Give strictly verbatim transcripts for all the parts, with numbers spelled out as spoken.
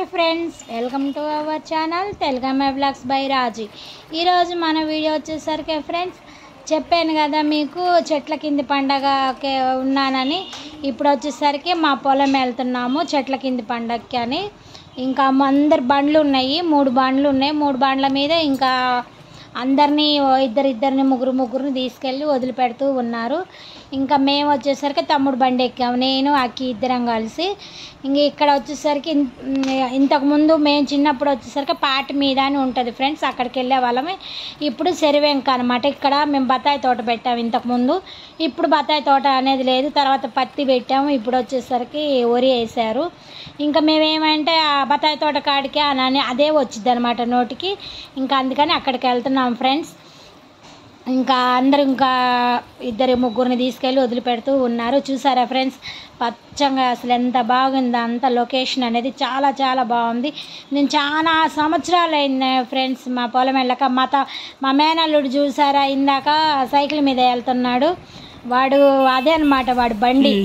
Hi friends, welcome to our channel Telugamma vlogs by Raji. ఈరోజు మన video వచ్చేసరికి ఫ్రెండ్స్ చెప్పాను కదా మీకు చెట్ల కింది పండగకి ఉన్నానని. ఇప్పుడు వచ్చేసరికి మా పొలం వెళ్తున్నాము చెట్ల కింది పండగకి అని. ఇంకా అందరు బండ్లు ఉన్నాయి, మూడు బండ్లు ఉన్నాయి. మూడు బండ్ల మీద ఇంకా అందరినీ ఇద్దరు ఇద్దరిని ముగ్గురు ముగ్గురిని తీసుకెళ్ళి వదిలిపెడుతూ ఉన్నారు. ఇంకా మేము వచ్చేసరికి తమ్ముడు బండి ఎక్కాము, నేను అక్కి ఇద్దరం కలిసి. ఇంక ఇక్కడ వచ్చేసరికి ఇంతకుముందు మేము చిన్నప్పుడు వచ్చేసరికి పాటి మీద అని ఉంటుంది ఫ్రెండ్స్, అక్కడికి వెళ్ళే వాళ్ళమే. ఇప్పుడు సెరివెంక అనమాట. ఇక్కడ మేము బత్తాయి తోట పెట్టాము ఇంతకుముందు, ఇప్పుడు బత్తాయి తోట అనేది లేదు. తర్వాత పత్తి పెట్టాము, ఇప్పుడు వచ్చేసరికి వరి వేసారు. ఇంకా మేమేమంటే ఆ బత్తాయి తోట కాడికి అని అదే వచ్చింది అనమాట నోటికి. ఇంకా అందుకని అక్కడికి వెళ్తున్నాం ఫ్రెండ్స్. ఇంకా అందరూ ఇంకా ఇద్దరు ముగ్గురిని తీసుకెళ్ళి వదిలిపెడుతూ ఉన్నారు. చూసారా ఫ్రెండ్స్, పచ్చంగా అసలు ఎంత బాగుంది అంత లొకేషన్ అనేది, చాలా చాలా బాగుంది. నేను చాలా సంవత్సరాలు అయింది ఫ్రెండ్స్ మా పొలం వెళ్ళక. మా త మా మేనల్లుడు చూసారా ఇందాక సైకిల్ మీద వెళ్తున్నాడు, వాడు అదే అనమాట వాడు బండి.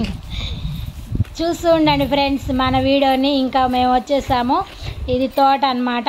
చూస్తూ ఉండండి ఫ్రెండ్స్ మన వీడియోని. ఇంకా మేము వచ్చేసాము, ఇది తోట అనమాట.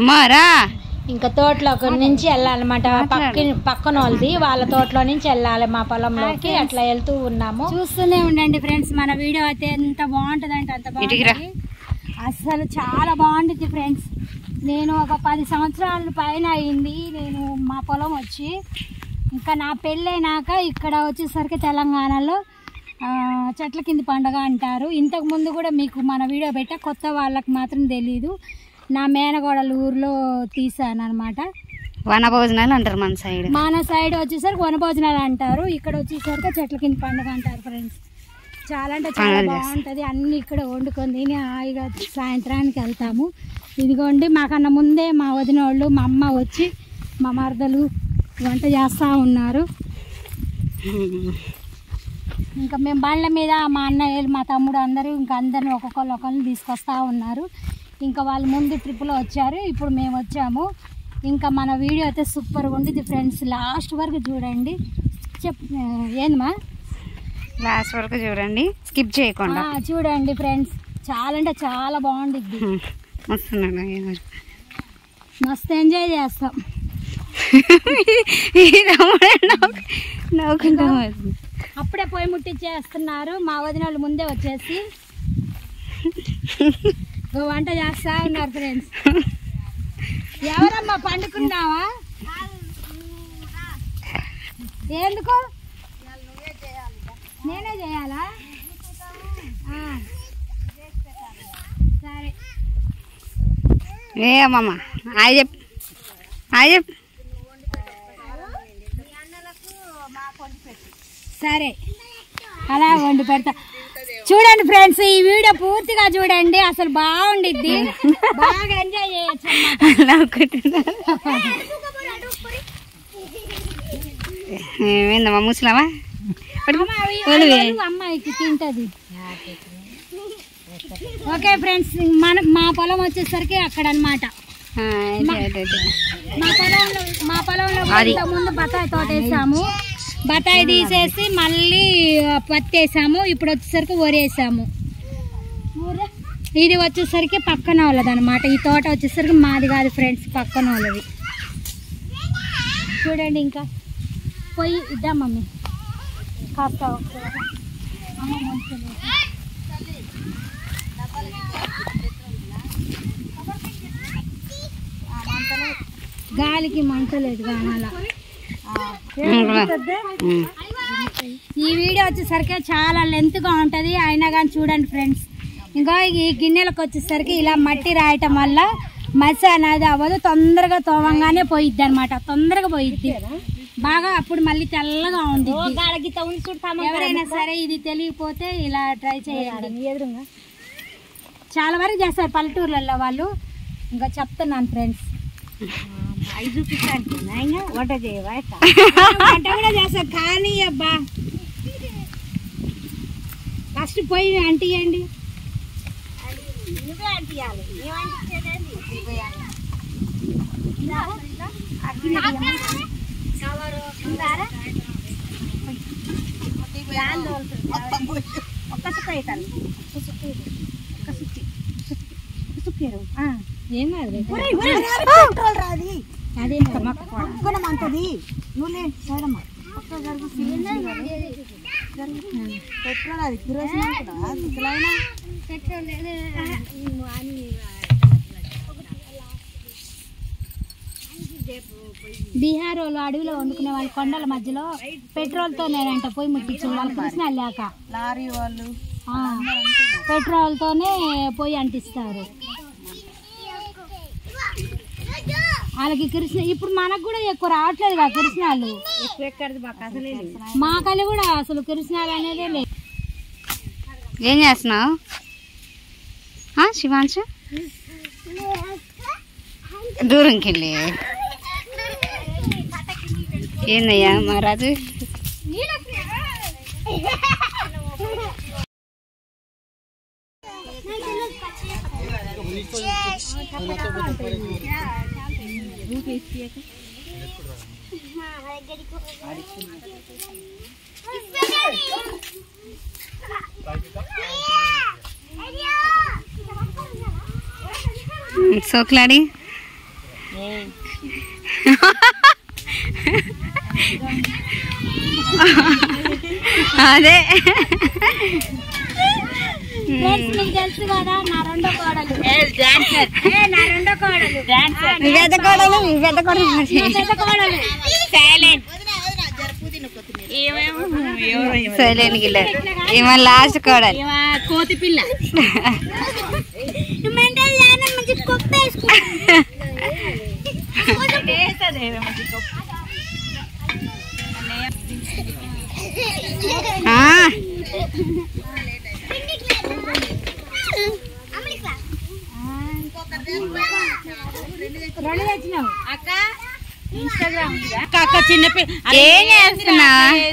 ఇంకా తోటలో నుంచి వెళ్ళాలన్నమాట, పక్క పక్కన వాళ్ళది వాళ్ళ తోటలో నుంచి వెళ్ళాలి మా పొలంలోకి. అట్లా వెళ్తూ ఉన్నాము, చూస్తూనే ఉండండి ఫ్రెండ్స్. మన వీడియో అయితే ఎంత బాగుంటుంది అంటే అంత బాగుంటుంది, అసలు చాలా బాగుంటుంది ఫ్రెండ్స్. నేను ఒక పది సంవత్సరాల పైన అయింది నేను మా పొలం వచ్చి. ఇంకా నా పెళ్ళైనాక ఇక్కడ వచ్చేసరికి తెలంగాణలో చెట్ల కింది పండుగ అంటారు. ఇంతకు ముందు కూడా మీకు మన వీడియో పెట్టా, కొత్త వాళ్ళకి మాత్రం తెలీదు. నా మేనగోడల ఊర్లో తీసాను అనమాట. వనభోజనాలు అంటారు మన సైడ్. మన సైడ్ వచ్చేసరికి వనభోజనాలు అంటారు, ఇక్కడ వచ్చేసరికి చెట్ల కింద పండుగ అంటారు ఫ్రెండ్స్. చాలా అంటే చాలా బాగుంటుంది. అన్ని ఇక్కడ వండుకొని తిని హాయిగా సాయంత్రానికి వెళ్తాము. ఇదిగోండి మాకన్నా ముందే మా వదిన వాళ్ళు మా అమ్మ వచ్చి మా మరదలు వంట చేస్తూ ఉన్నారు. ఇంకా మేము బండ్ల మీద మా అన్నయ్యలు మా తమ్ముడు అందరూ ఇంకా అందరిని ఒక్కొక్కరు ఒకరిని తీసుకొస్తూ ఉన్నారు. ఇంకా వాళ్ళు ముందు ట్రిప్లో వచ్చారు, ఇప్పుడు మేము వచ్చాము. ఇంకా మన వీడియో అయితే సూపర్గా ఉంటుంది ఫ్రెండ్స్, లాస్ట్ వరకు చూడండి. చెప్ ఏందమ్మా, లాస్ట్ వరకు చూడండి, స్కిప్ చేయకుండా చూడండి ఫ్రెండ్స్. చాలా అంటే చాలా బాగుంటుంది, మస్తు ఎంజాయ్ చేస్తాం. అప్పుడే పొయ్యి ముట్టించేస్తున్నారు మా వదిన వాళ్ళు ముందే వచ్చేసి వంట చేస్తా ఉన్నారు ఫ్రెండ్స్. ఎవరమ్మా పండుకున్నావా? ఎందుకు నేనే చేయాలా? సరే ఏ అమ్మమ్మ హాయ్ చెప్పు, హాయ్ చెప్పు. సరే అలా వండి పెడతా. చూడండి ఫ్రెండ్స్, ఈ వీడియో పూర్తిగా చూడండి, అసలు బాగుండిద్ది, బాగా ఎంజాయ్ చేయొచ్చు. ఏందమ్మా ముసలామా అమ్మాయికి తింటది. ఓకే ఫ్రెండ్స్, మన మా పొలం వచ్చేసరికి అక్కడ అనమాట. మా పొలంలో మా పొలంలో ముందు బత్తాయి తోట వేసాము, బత్తాయి తీసేసి మళ్ళీ పత్తి వేసాము. ఇప్పుడు వచ్చేసరికి వరేసాము. ఇది వచ్చేసరికి పక్కన వాళ్ళది అనమాట. ఈ తోట వచ్చేసరికి మాది కాదు ఫ్రెండ్స్, పక్కన వాళ్ళది. చూడండి, ఇంకా పోయి ఇద్దాం మమ్మీ కాస్త. గాలికి మంటలేదు కానాల. ఈ వీడియో వచ్చేసరికి చాలా లెంత్గా ఉంటుంది, అయినా కానీ చూడండి ఫ్రెండ్స్. ఇంకా ఈ గిన్నెలకు వచ్చేసరికి ఇలా మట్టి రాయటం వల్ల మసి అనేది అవ్వదు, తొందరగా తోవంగానే పోయిద్ది అనమాట, తొందరగా పోయిద్ది బాగా. అప్పుడు మళ్ళీ తెల్లగా ఉంటుంది. ఎవరైనా సరే ఇది తెలియకపోతే ఇలా ట్రై చేయండి. ఎదురుగా చాలా వరకు చేస్తారు పల్లెటూర్లలో వాళ్ళు. ఇంకా చెప్తున్నాను ఫ్రెండ్స్, అవి చూపించడానికి వంట చేయవా? వంట కూడా చేస్తారు కానీ అబ్బా, ఫస్ట్ పోయి అంటియండి. ఒక్క సుక్క అవుతాను, ఒక్క సుక్క ఒక్క సుక్కి ఏం కాదు అదే అంతది నువ్వు సైడమ్మా పెట్రోల్ అది బీహార్ వాళ్ళు అడవిలో వండుకునే వాళ్ళు కొండల మధ్యలో పెట్రోల్ తోనేనంట పోయి ముట్టించారు వాళ్ళు కృష్ణ లేక లారీ వాళ్ళు పెట్రోల్ తోనే పోయి అంటిస్తారు వాళ్ళకి కృష్ణ. ఇప్పుడు మనకు కూడా ఎక్కువ రావట్లేదు కదా కృష్ణాలు, మాకలి కూడా అసలు కృష్ణాలు అనేదే లేదు. ఏం చేస్తున్నావు శివాంశు? దూరంకి వెళ్ళి ఏందయ్యా మహారాజు? సోక్లాడి అదే మీకు తెలుసు కదా నా రెండో కోడలు నా రెండో కోడలు పెద్ద కోడలు పెద్ద కోడలు పెద్ద కోడలు సైలెంట్ సైలెంట్ గిల్లర్ ఏమో లాస్ట్ కోడలు కోతి పిల్ల ఏం చేస్తున్నా?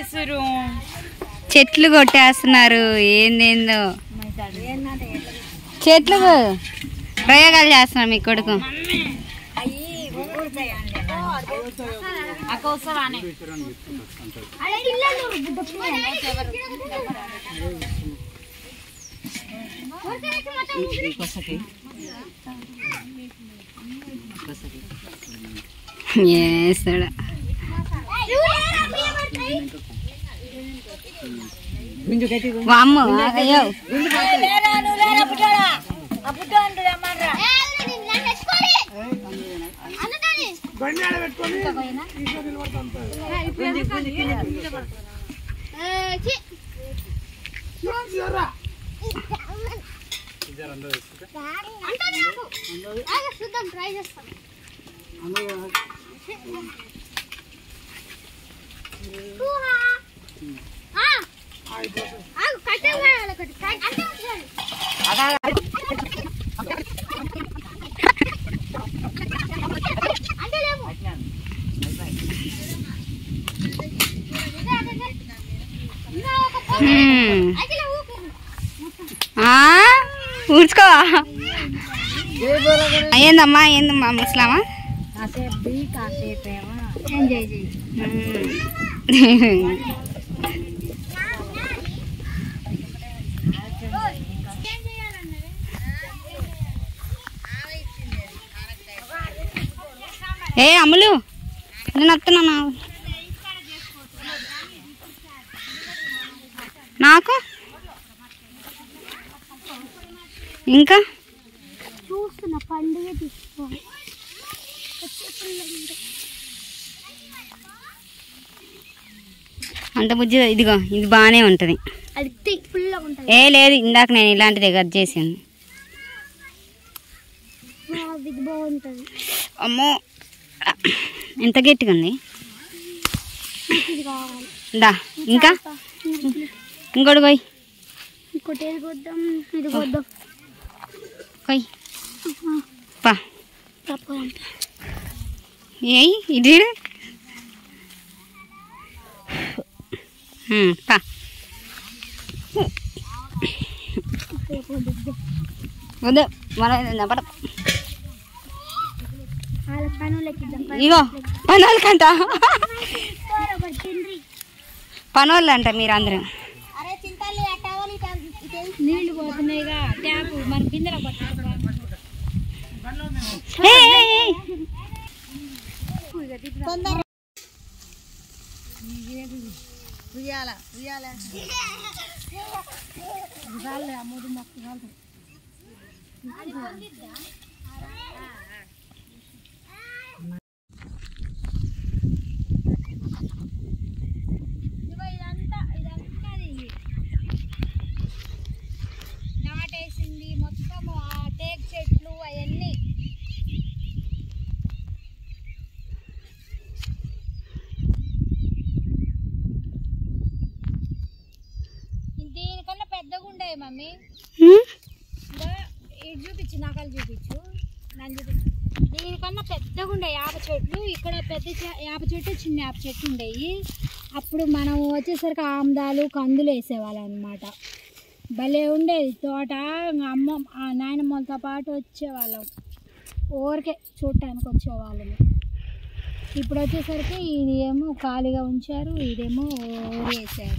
చెట్లు కొట్టేస్తున్నారు ఏందేందో చెట్లు ప్రయోగాలు చేస్తున్నారు మీ కొడుకు. చేస్తాడా వామ్మో అయ్యో ఊడ్చుకో. ఏందమ్మా ఏందమ్మా ముస్లామా? ఏ అమ్ములు నేను వస్తున్నాను నాకు ఇంకా చూస్తున్నా పండుగ తీసుకోవాలి. అంత బుజ్జి ఇదిగో ఇది బాగానే ఉంటుంది. ఏ లేదు ఇందాక నేను ఇలాంటిదే కట్ చేసాను. అమ్మో ఎంత గట్టిగా ఉంది. దా ఇంకా ఇంకోటి కొయ్ కొయ్ పా ఏ ఇది పా వద్దు మన పడ ఇగో పనోళ్ళకంట పనోళ్ళు అంట మీరు అందరూ. నీళ్లు పోతున్నాయిగా ట్యాప్ మన బిందెల తొందర ఉయ్యాల ఉయ్యాల అమ్ముడు మొక్క ఇదంతా ఇదంతా నాటేసింది మొత్తము ఆ టేక్ చెట్లు అవన్నీ దీనికన్నా పెద్దగా ఉండే మమ్మీ ఇటు చూపించు నకలు చూపించు నన్ను చూపించు దీనికన్నా పెద్దగా ఉండే యాప చెట్లు ఇక్కడ పెద్ద యాప చెట్టు చిన్న యాప చెట్టు ఉండేవి అప్పుడు మనం వచ్చేసరికి ఆముదాలు కందులు వేసేవాళ్ళం అనమాట భలే ఉండేది తోట అమ్మ నాయనమ్మలతో పాటు వచ్చేవాళ్ళం ఊరికే చూడటానికి వచ్చేవాళ్ళము ఇప్పుడు వచ్చేసరికి ఇది ఏమో ఖాళీగా ఉంచారు ఇదేమో వేసారు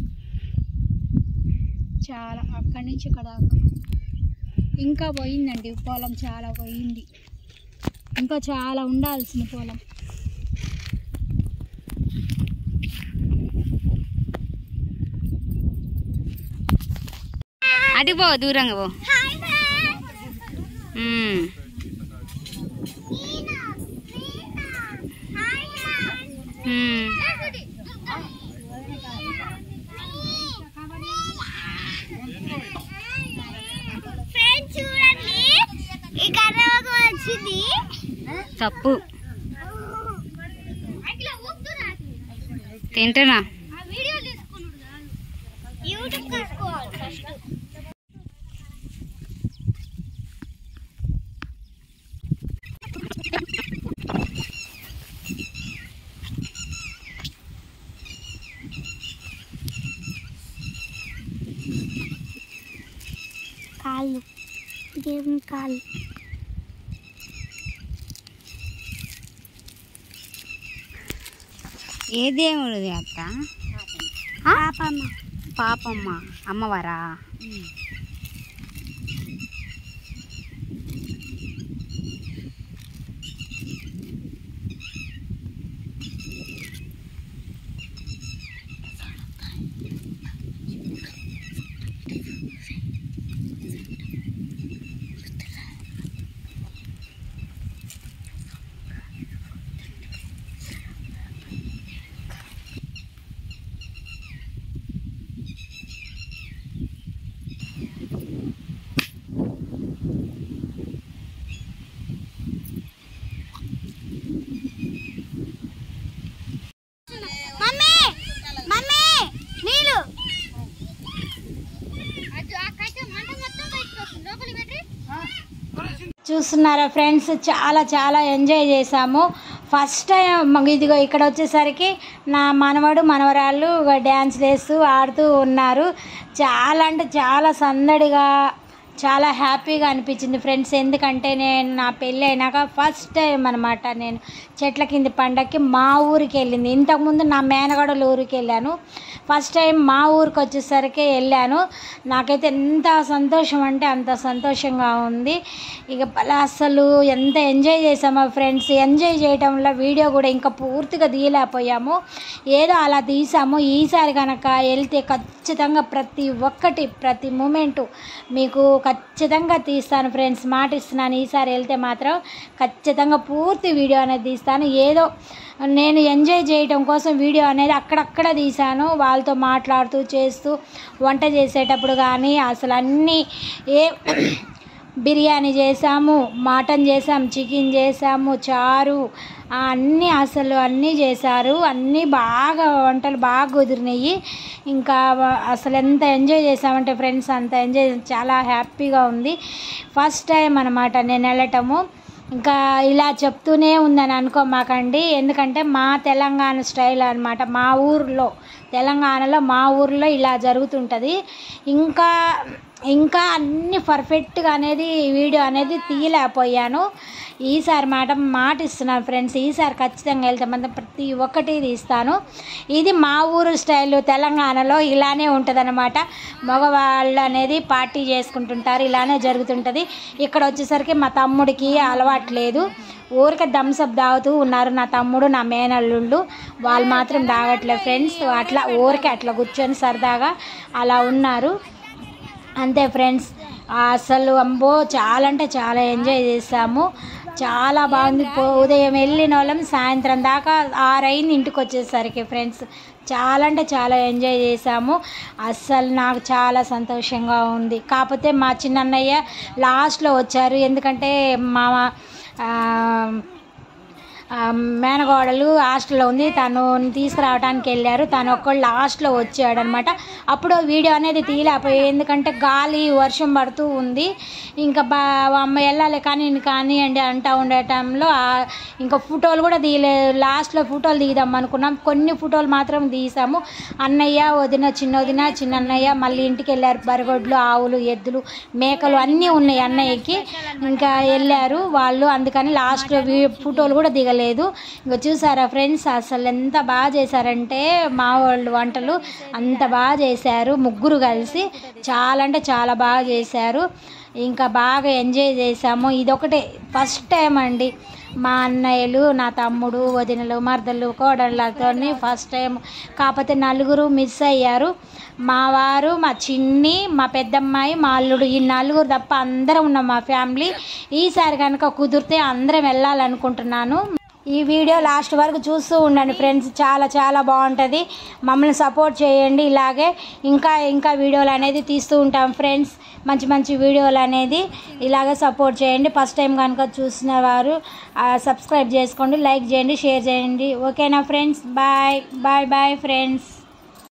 చాలా అక్కడి నుంచి ఇక్కడ ఇంకా పోయిందండి పొలం చాలా పోయింది ఇంకా చాలా ఉండాల్సిన పొలం అది పో దూరంగా పో తప్పు తింటున్నా కాళ్ళు దేవుని కాళ్ళు ఏ దేవుడిది అత్త పాపమ్మ పాపమ్మ అమ్మవారా చూస్తున్నారా ఫ్రెండ్స్ చాలా చాలా ఎంజాయ్ చేసాము ఫస్ట్ టైం ఇదిగో ఇక్కడ వచ్చేసరికి నా మనవడు మనవరాళ్ళు డ్యాన్స్ వేస్తూ ఆడుతూ ఉన్నారు చాలా అంటే చాలా సందడిగా చాలా హ్యాపీగా అనిపించింది ఫ్రెండ్స్ ఎందుకంటే నేను నా పెళ్ళి అయినాక ఫస్ట్ టైం అనమాట నేను చెట్ల కింది పండగకి మా ఊరికి వెళ్ళింది ఇంతకుముందు నా మేనగడల ఊరికి వెళ్ళాను ఫస్ట్ టైం మా ఊరికి వచ్చేసరికి వెళ్ళాను నాకైతే ఎంత సంతోషం అంటే అంత సంతోషంగా ఉంది ఇక అసలు ఎంత ఎంజాయ్ చేసామో ఫ్రెండ్స్ ఎంజాయ్ చేయడంలో వీడియో కూడా ఇంకా పూర్తిగా తీయలేకపోయాము ఏదో అలా తీసాము ఈసారి కనుక వెళ్తే ఖచ్చితంగా ప్రతి ఒక్కటి ప్రతి మూమెంటు మీకు ఖచ్చితంగా తీస్తాను ఫ్రెండ్స్ మాట ఇస్తున్నాను ఈసారి వెళ్తే మాత్రం ఖచ్చితంగా పూర్తి వీడియో అనేది తీస్తాను ఏదో నేను ఎంజాయ్ చేయడం కోసం వీడియో అనేది అక్కడక్కడ తీశాను వాళ్ళతో మాట్లాడుతూ చేస్తూ వంట చేసేటప్పుడు కానీ అసలు అన్నీ ఏ బిర్యానీ చేసాము మటన్ చేసాము చికెన్ చేసాము చారు అన్నీ అసలు అన్నీ చేశారు అన్నీ బాగా వంటలు బాగా కుదిరినాయి ఇంకా అసలు ఎంత ఎంజాయ్ చేసామంటే ఫ్రెండ్స్ అంత ఎంజాయ్ చాలా హ్యాపీగా ఉంది ఫస్ట్ టైం అనమాట నేను వెళ్ళటము ఇంకా ఇలా చెప్తూనే ఉందని అనుకోమాకండి ఎందుకంటే మా తెలంగాణ స్టైల్ అనమాట మా ఊర్లో తెలంగాణలో మా ఊర్లో ఇలా జరుగుతుంటుంది ఇంకా ఇంకా అన్ని పర్ఫెక్ట్గా అనేది వీడియో అనేది తీయలేకపోయాను ఈసారి మాట మాట ఇస్తున్నాను ఫ్రెండ్స్ ఈసారి ఖచ్చితంగా వెళ్తే మాత్రం ప్రతి ఒక్కటి తీస్తాను ఇది మా ఊరు స్టైల్ తెలంగాణలో ఇలానే ఉంటుంది అనమాట మగవాళ్ళు అనేది పార్టీ చేసుకుంటుంటారు ఇలానే జరుగుతుంటుంది ఇక్కడ వచ్చేసరికి మా తమ్ముడికి అలవాటు లేదు ఊరికే థమ్స్అప్ తాగుతూ ఉన్నారు. నా తమ్ముడు నా మేనల్లుళ్ళు వాళ్ళు మాత్రం తాగట్లేదు ఫ్రెండ్స్. అట్లా ఊరికే అట్లా కూర్చొని సరదాగా అలా ఉన్నారు అంతే ఫ్రెండ్స్. అసలు అంబో చాలా అంటే చాలా ఎంజాయ్ చేసాము. చాలా బాగుంది. ఉదయం వెళ్ళిన వాళ్ళం సాయంత్రం దాకా ఆరైంది ఇంటికి వచ్చేసరికి ఫ్రెండ్స్. చాలా అంటే చాలా ఎంజాయ్ చేసాము. అస్సలు నాకు చాలా సంతోషంగా ఉంది. కాకపోతే మా చిన్నన్నయ్య లాస్ట్లో వచ్చారు. ఎందుకంటే మా మేనగోడలు హాస్టల్లో ఉంది, తను తీసుకురావడానికి వెళ్ళారు. తను ఒక్కళ్ళు లాస్ట్లో వచ్చాడు అనమాట. అప్పుడు వీడియో అనేది తీయలేకపోయి, ఎందుకంటే గాలి వర్షం పడుతూ ఉంది. ఇంకా బా అమ్మ వెళ్ళాలి కానీ కానీ అండి అంటూ ఉండే టైంలో ఇంకా ఫోటోలు కూడా తీయలేదు. లాస్ట్లో ఫోటోలు తీద్దాం అనుకున్నాం. కొన్ని ఫోటోలు మాత్రం తీసాము. అన్నయ్య, వదిన, చిన్న వదిన, చిన్నన్నయ్య మళ్ళీ ఇంటికి వెళ్ళారు. బరగొడ్లు, ఆవులు, ఎద్దులు, మేకలు అన్నీ ఉన్నాయి అన్నయ్యకి. ఇంకా వెళ్ళారు వాళ్ళు, అందుకని లాస్ట్లో ఫోటోలు కూడా దిగలేదు. ఇంకా చూసారా ఫ్రెండ్స్, అసలు ఎంత బాగా చేశారంటే మా వాళ్ళు వంటలు అంత బాగా చేశారు. ముగ్గురు కలిసి చాలా అంటే చాలా బాగా చేశారు. ఇంకా బాగా ఎంజాయ్ చేసాము. ఇదొకటే ఫస్ట్ టైం అండి మా అన్నయ్యలు, నా తమ్ముడు, వదినలు, మరదలు, కోడళ్ళతో ఫస్ట్ టైం. కాకపోతే నలుగురు మిస్ అయ్యారు. మా వారు, మా చిన్ని, మా పెద్దమ్మాయి, మా అల్లుడు, ఈ నలుగురు తప్ప అందరం ఉన్నాం మా ఫ్యామిలీ. ఈసారి కనుక కుదిరితే అందరం వెళ్ళాలనుకుంటున్నాను. ఈ వీడియో లాస్ట్ వరకు చూస్తూ ఉండండి ఫ్రెండ్స్. చాలా చాలా బాగుంటుంది. మమ్మల్ని సపోర్ట్ చేయండి. ఇలాగే ఇంకా ఇంకా వీడియోలు అనేది తీస్తూ ఉంటాం ఫ్రెండ్స్. మంచి మంచి వీడియోలు అనేది ఇలాగే సపోర్ట్ చేయండి. ఫస్ట్ టైం కనుక చూసిన వారు సబ్స్క్రైబ్ చేసుకోండి, లైక్ చేయండి, షేర్ చేయండి. ఓకేనా friends? Bye bye bye friends.